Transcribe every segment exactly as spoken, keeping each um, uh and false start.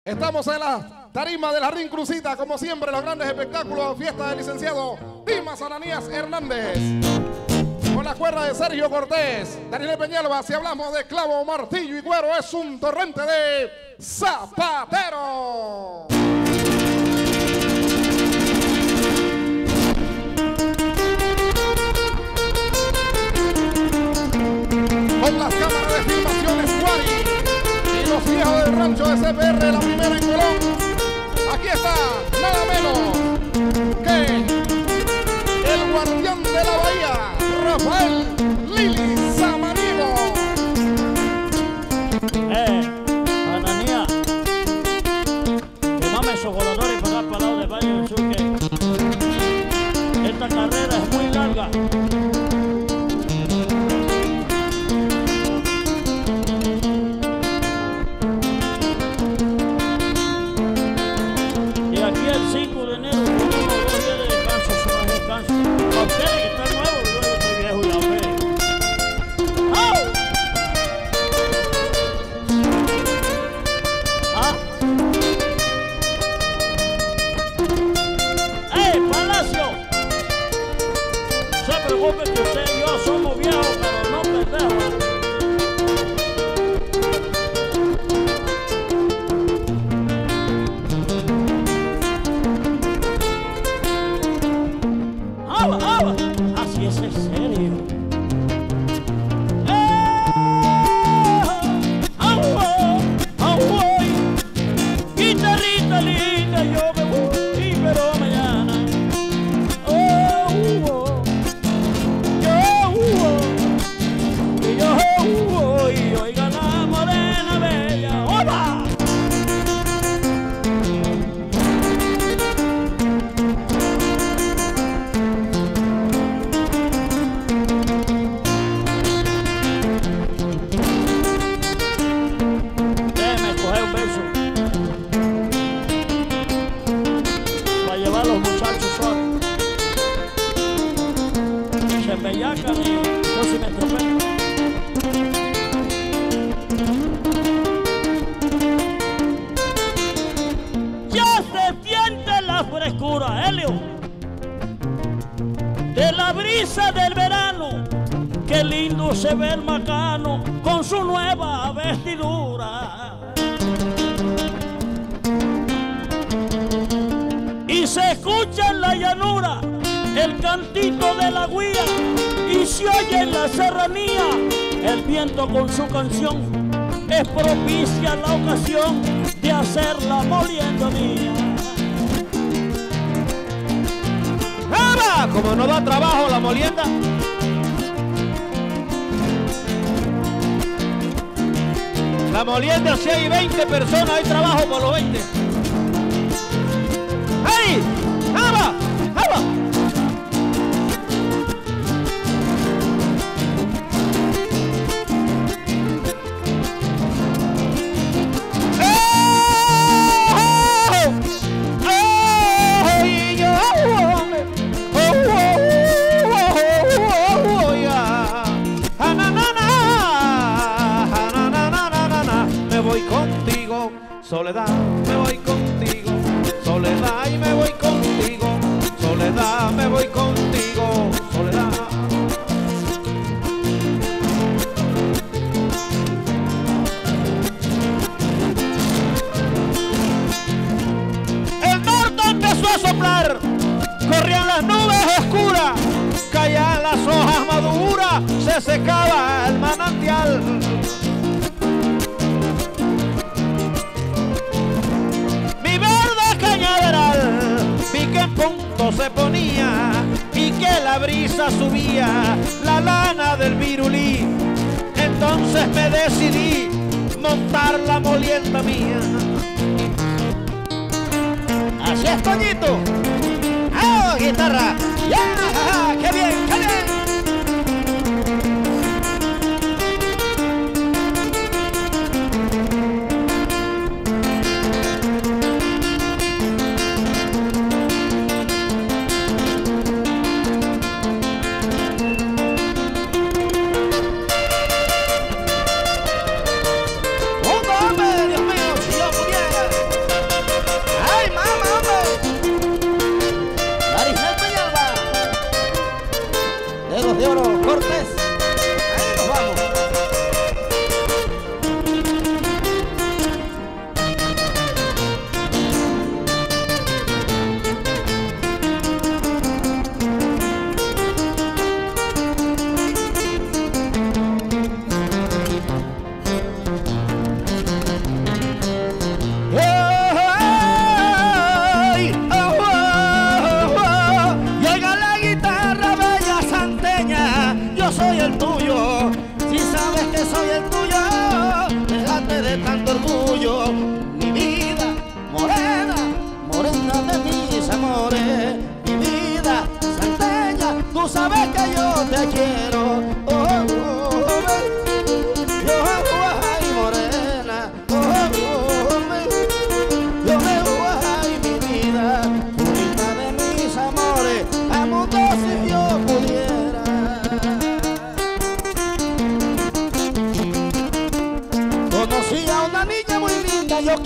Estamos en la tarima de la Ring Crucita, como siempre, los grandes espectáculos, fiesta del licenciado Dimas Ananías Hernández. Con la cuerda de Sergio Cortés, Daniel Peñalba. Si hablamos de clavo, martillo y cuero, es un torrente de zapatero. Con las cámaras de filmaciones Guari y los viejos del rancho de C P R, la primera en Colón. Aquí está, nada menos que el guardián de la bahía, Rafael Lili Samaniego. Eh, Ananías, que mame esos voladores para dar para lado de Valle del Sur, que esta carrera es muy larga. Y aquí el cinco de enero, uno o dos días de descanso, son los descansos. Para ustedes que están nuevos, yo estoy viejo y la fe. ¡Oh! ¿Ah? ¡Ey, Palacio! No se preocupe que usted y yo somos viejos, pero no pendejos. ¡Aba, aba! Así es en serio. Guitarrita linda, yo me voy, pero mañana. Oh, oh, yo, oh, y yo, oh, y oiga la morena bella. ¡Oba! Déjeme escoger un verso para llevar a los muchachos solos. Se embellacan y yo sí me estropeo. Ya se siente la frescura, Helio, de la brisa del verano. Qué lindo se ve el macano con su nueva vestidura. Y se escucha en la llanura el cantito de la guía, y se oye en la serranía el viento con su canción. Es propicia la ocasión de hacerla molienda mía. ¡Aba! Como no da trabajo la molienda. La molienda, si hay veinte personas, hay trabajo por los veinte. ¡Ay! ¡Aba! ¡Aba! Soledad, me voy contigo, soledad, y me voy contigo, soledad, me voy contigo, soledad. El norte empezó a soplar, corrían las nubes oscuras, caían las hojas maduras, se secaba el manantial. Vi que en punto se ponía y que la brisa subía la lana del virulí. Entonces me decidí montar la molienda mía. Así es, Toñito. ¡Ah, guitarra! ¡Ya! ¡Qué bien, qué bien! ¡Oh, hombre, Dios mío! Si yo pudiera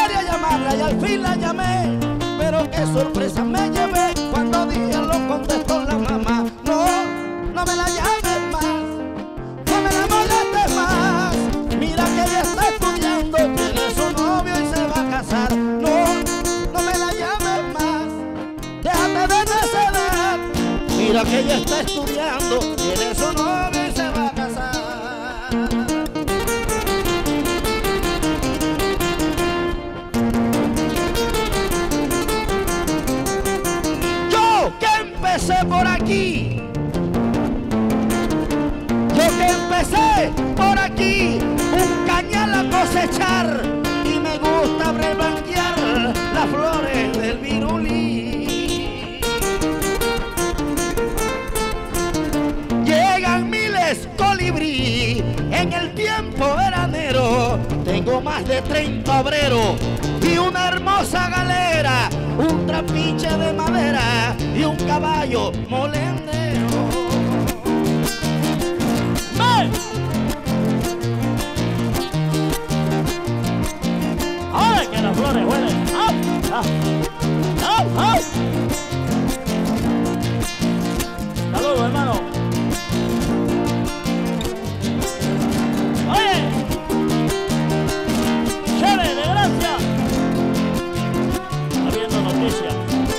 quería llamarla y al fin la llamé, pero qué sorpresa me llevé cuando dije lo contestó la mamá. No, no me la llames más, no me la molestes más. Mira que ella está estudiando, tiene su novio y se va a casar. No, no me la llames más, déjate de necedad. Mira que ella está estudiando, tiene su novio y se va a casar. Yo que empecé por aquí, yo que empecé por aquí, un cañal a cosechar y me gusta rebanquear las flores del virulí. Llegan miles colibrí en el tiempo veranero, tengo más de treinta obreros y una hermosa galera, un trapiche de madera y un caballo molendero. ¡Ven! ¡Ay, que las flores huelen! ¡Ah! ¡Ah! ¡Ah! ¡Ah! ¡Saludos, hermano! ¡Oye! ¡Chévere, de gracia! Está viendo noticias.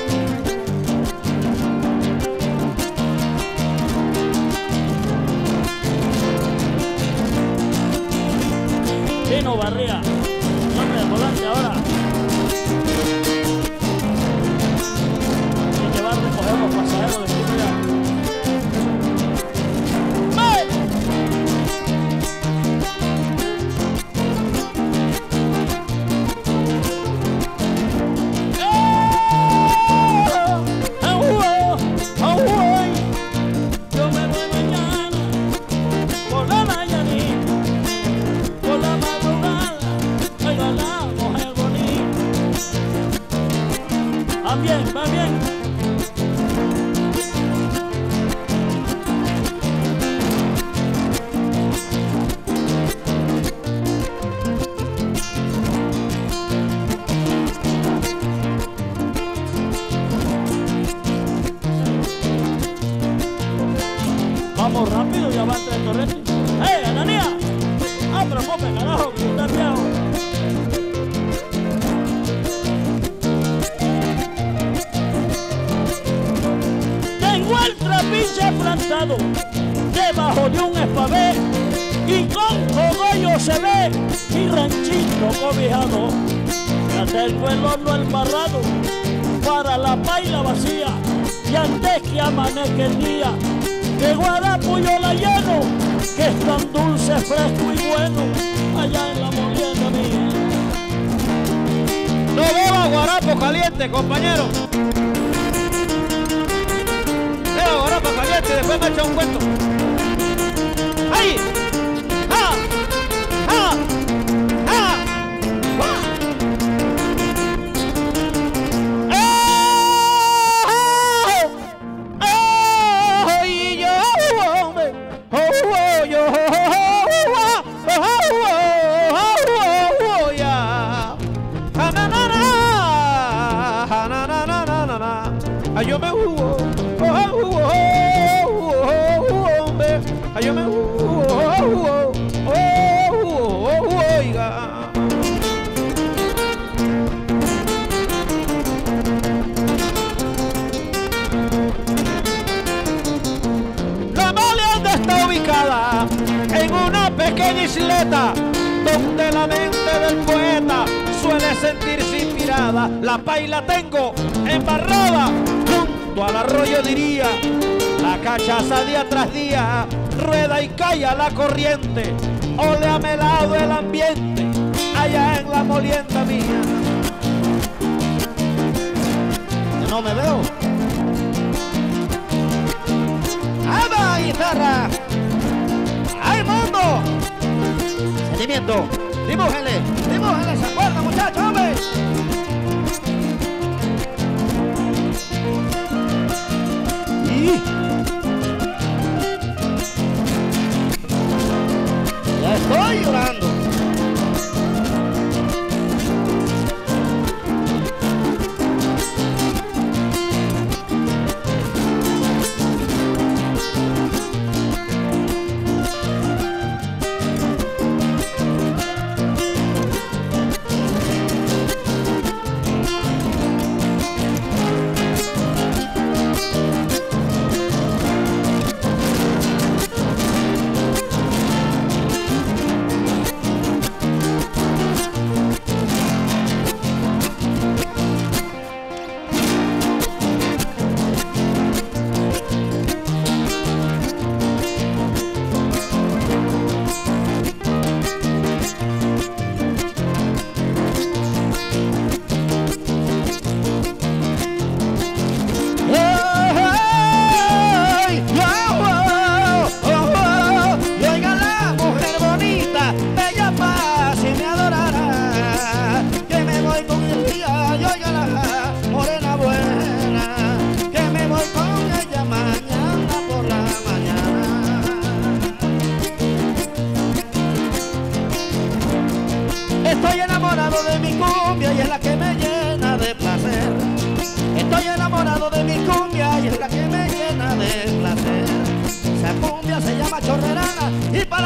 Chino Barría, nombre del volante ahora. Y que va a recoger los pasajeros de Chile. ¡Ven! Yo me voy mañana por la mañanita, por la madrugada, oiga la mujer bonita. Va bien, va bien. Vamos rápido, ya va tres torretes. ¡Hey, Ananía! ¡Ah, pero pope, carajo, que está viejo! Tengo el trapiche plantado debajo de un espabé y con cogollo se ve mi ranchito cobijado. Ya tengo el horno embarrado para la paila vacía y antes que amanezca el día, que guarapo yo la lleno, que es tan dulce, fresco y bueno, allá en la molienda mía. No beba guarapo caliente, compañero. Beba guarapo caliente, después me echa un cuento. ¡Ay! ¡Ah! ¡Ah! ¡Ah! Yo me hubo, yo me oiga. La molienda está ubicada en una pequeña isleta donde la mente del poeta suele sentirse inspirada. La paila tengo embarrada junto al arroyo, diría. La cachaza día tras día rueda y calla la corriente. Ole melado el ambiente allá en la molienda mía. No me veo. ¡Ahí va, guitarra! ¡Ay, mundo! Sentimiento. Dibújenle, dibújenle, ¿se acuerdan, muchachos, hombre? Y... ya estoy llorando.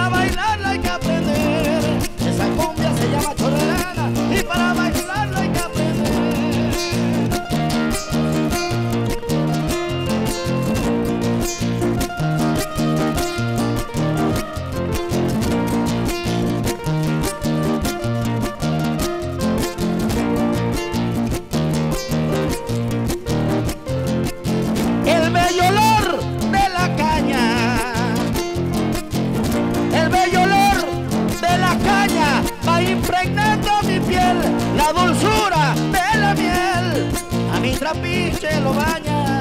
para bailarla hay que aprender. Esa cumbia se llama chorrerana y para bailarla hay que aprender. El bello olor de la caña, el bello olor de la caña va impregnando mi piel, la dulzura de la miel a mi trapiche lo baña.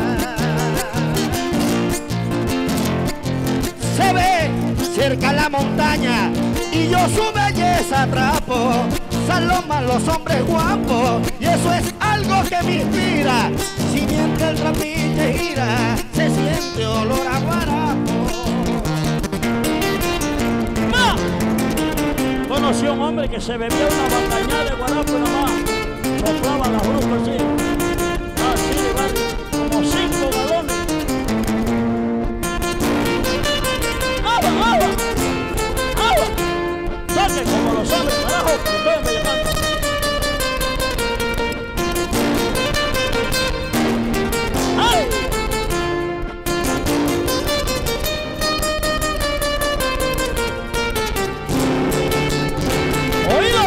Se ve cerca la montaña y yo su belleza atrapo. Saloman los hombres guapos y eso es algo que me inspira. Si mientras el trapiche gira, se siente olor a guarapo. ¡Ma! Conocí a un hombre que se bebía una bacañada de guarapo y nomás soplaba la bruja así. Así de grande, como cinco galones. ¡Agua, agua! ¡Agua! ¡Saque como los hombres, carajo! Que estoy embellezando. ¡Ay! ¡Oído!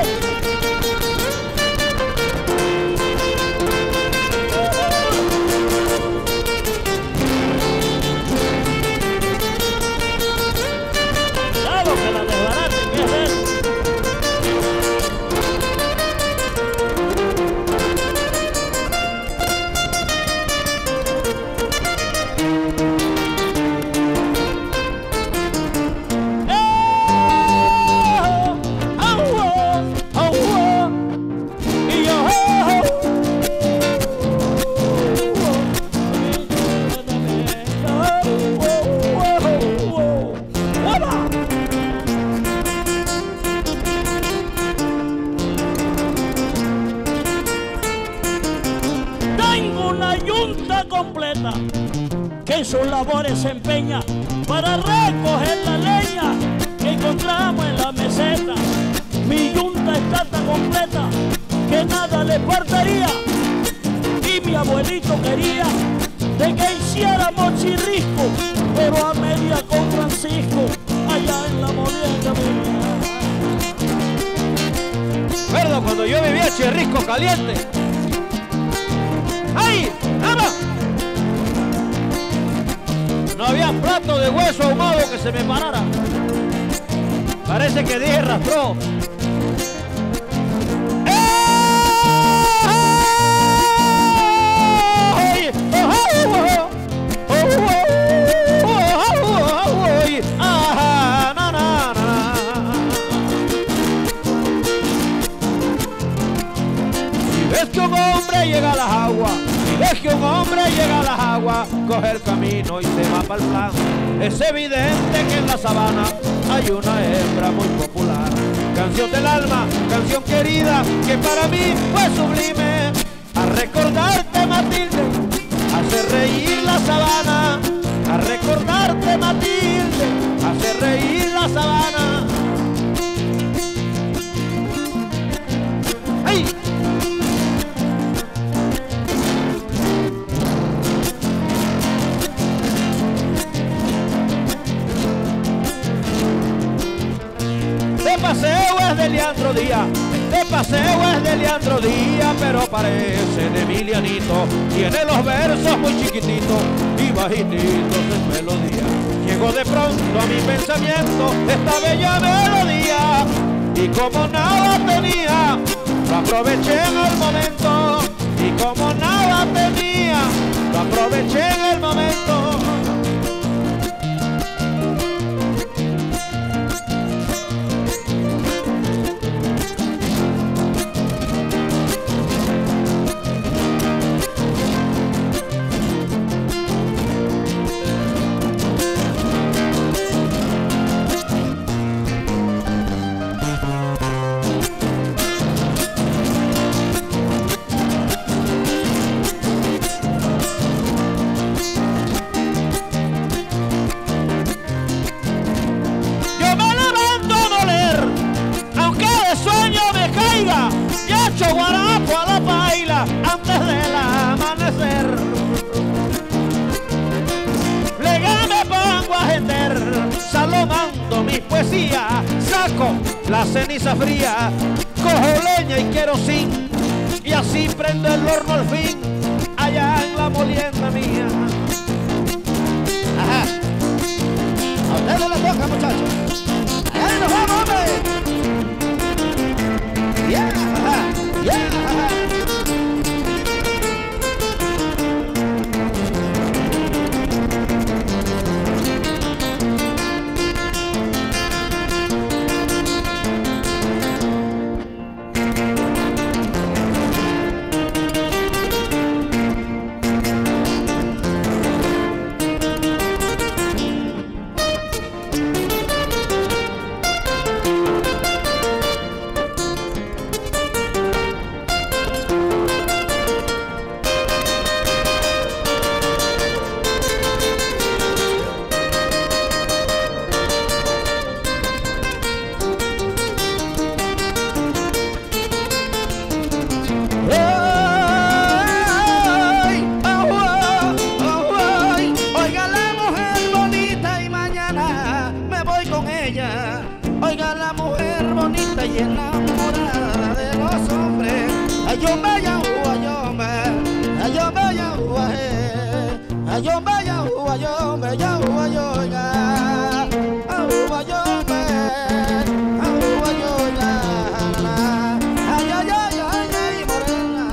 Claro que la desbaraten, ¿qué es eso? Tengo una yunta completa que en sus labores se empeña para recoger la leña que encontramos en la meseta. Mi yunta está tan completa que nada le faltaría y mi abuelito quería de que hiciéramos chirrisco, pero a media con Francisco allá en la molienda mía. Recuerdo cuando yo vivía chirrisco caliente. ¡Ay! ¡Vamos! No había plato de hueso ahumado que se me parara. Parece que dije rastró. Es que un hombre llega a las aguas, y ves que un hombre llega a las aguas, coge el camino y se va para el plan. Es evidente que en la sabana hay una hembra muy popular. Canción del alma, canción querida, que para mí fue sublime. A recordarte, Matilde, hace reír la sabana. A recordarte, Matilde, hace reír la sabana. ¡Ay! De paseo es de Leandro Díaz, de paseo es de Leandro Díaz, pero parece de Emilianito. Tiene los versos muy chiquititos y bajititos en melodía. Llegó de pronto a mi pensamiento esta bella melodía, y como nada tenía, lo aproveché en el momento. Y como nada tenía, lo aproveché en el momento. la ceniza fría, cojo leña y querosín, y así prendo el horno al fin, allá en la molienda mía. Ajá. A ustedes no les toca, muchachos. Allá nos vamos, hombre. Yeah, ajá, yeah, ajá. Oiga la mujer bonita y enamorada de los hombres. Ayombe, yahua, ayombe, ayombe, yahua, eh. Ayombe, yahua, ayombe, yahua, yoiga. Ahua, ayombe, ahua, yoiga. Ay, ay, ay, ay, ay, morena.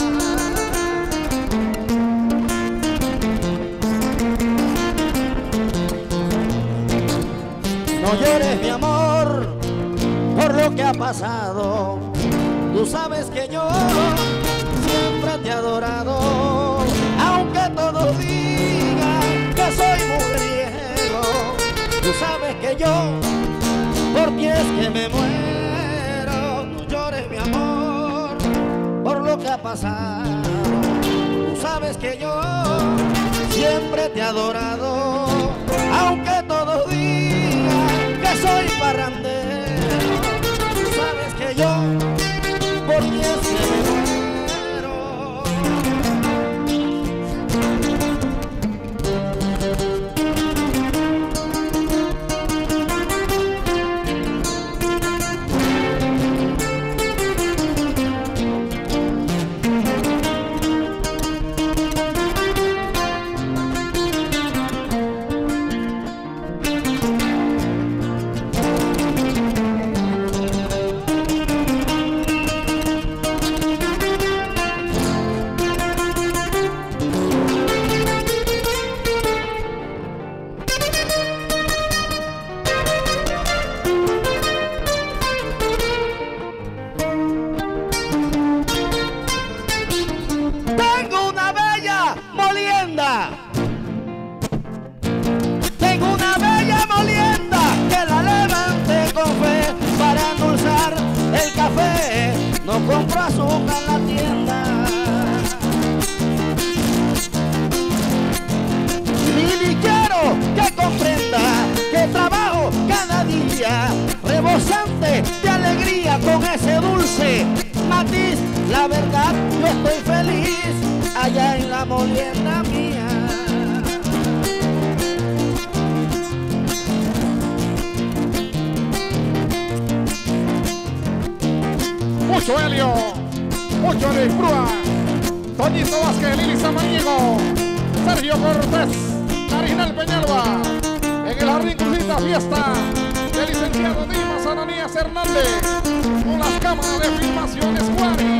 No llores, mi amor, por lo que ha pasado. Tú sabes que yo siempre te he adorado, aunque todos digan que soy mujeriego. Tú sabes que yo por ti es que me muero. No llores, mi amor, por lo que ha pasado. Tú sabes que yo siempre te he adorado, aunque todos digan que soy parrandero. Tú sabes que yo por ti es que me muero. Tengo una bella molienda que la levante con fe para endulzar el café. No compro azúcar en la tienda, ni, ni quiero que comprenda que trabajo cada día rebosante de alegría con ese dulce matiz. La verdad, yo estoy feliz allá en la molienda mía. Mucho Helio, mucho Luis Brúa, Toñito Vázquez, Lili Samaniego, Sergio Cortés, Carinal Peñalba, en el Jardín Cruzita Fiesta del licenciado Dimas Ananías Hernández, con las cámaras de filmaciones Guari.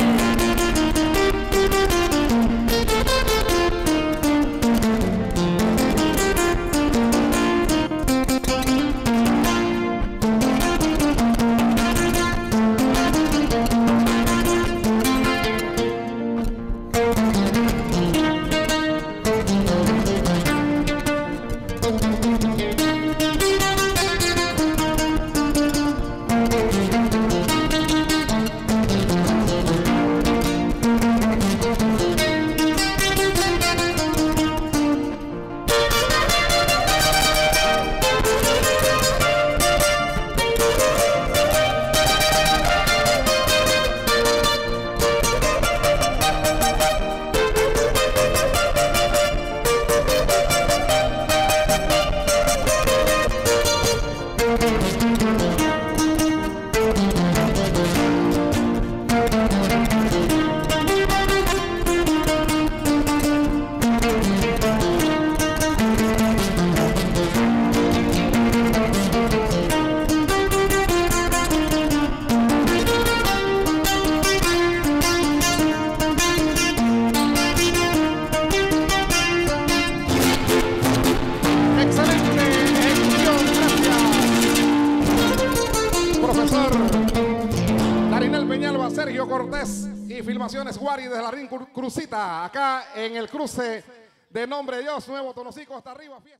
Sergio Cortés y Filmaciones Guari desde la Ring Crucita, acá en el cruce de Nombre de Dios, Nuevo Tonocico hasta arriba. Fiesta.